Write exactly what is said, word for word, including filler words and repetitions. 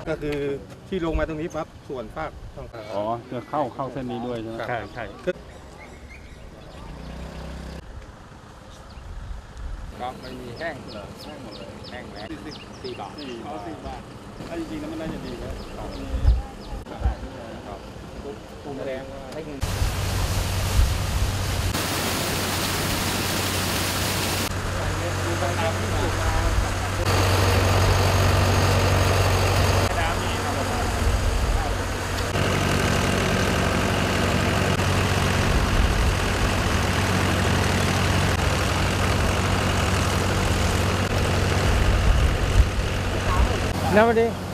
ก็คือที่ลงมาตรงนี้ปั๊บส่วนภาคต้องการอ๋อจะเข้าเข้าเส้นนี้ด้วยใช่ไหมใช่ใช่ก็ไม่มีแห้งเหรอแห้งหมดเลยแห้งแล้งสี่บาทสี่บาทสี่บาทถ้าจริงๆแล้วมันน่าจะดีแล้วมีกระต่ายด้วยครับปูแดงให้เงินดูการทำที่สุดมาน้ำมีครับ Nobody.